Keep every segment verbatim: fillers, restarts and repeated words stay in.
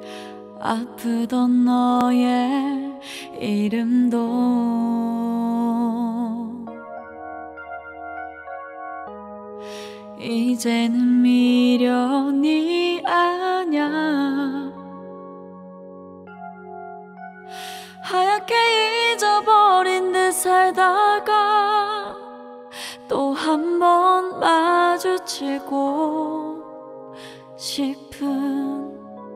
아프던 너의 이름도 이제는 미련이 아냐. 하얗게 잊어버린 듯 살다가 또 한 번 마주치고 싶은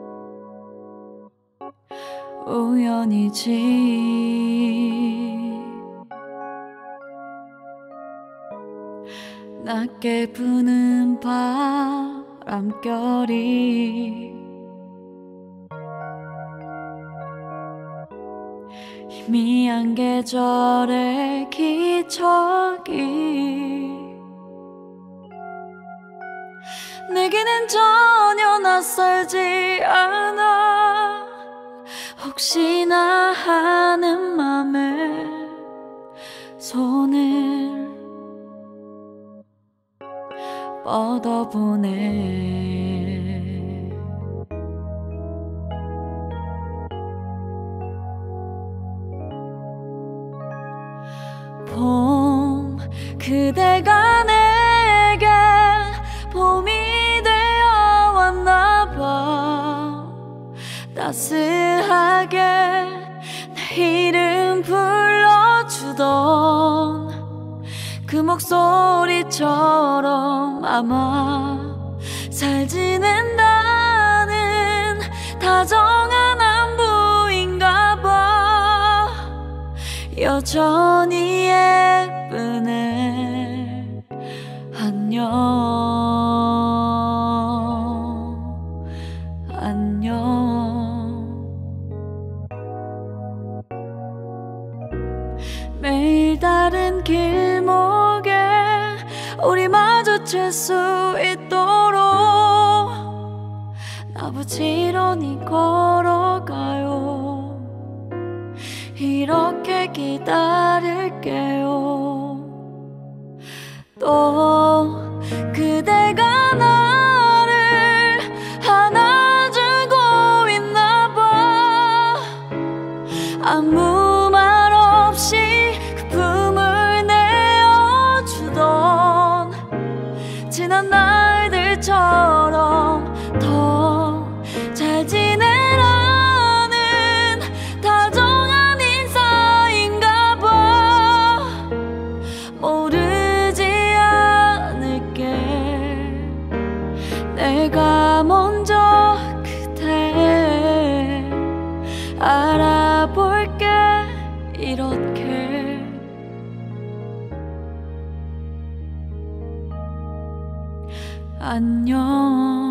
우연이지. 낮게 부는 바람결이 희미한 계절의 기척이 내게는 전혀 낯설지 않아. 혹시나 하는 맘에 손을 뻗어보네. 봄 그대가 내겐 봄이 되어 왔나봐. 따스하게 내 이름 불러주던 그 목소리처럼 아마 잘 지낸다는 다정한 안부인가 봐. 여전히 예쁘네. 안녕 안녕. 매일 다른 길목에 우리 마주칠 수 있도록 나 부지런히 걸어가요. 이렇게 기다릴게요. 또 그대가 나를 안아주고 있나봐. 아무 말 없이 그 품을 내어주던 지난 날들처럼 더 잘 지내라는 다정한 인사인가 봐. 모르지 않을게. 내가 먼저 그대 알아볼게. 이렇게 안녕.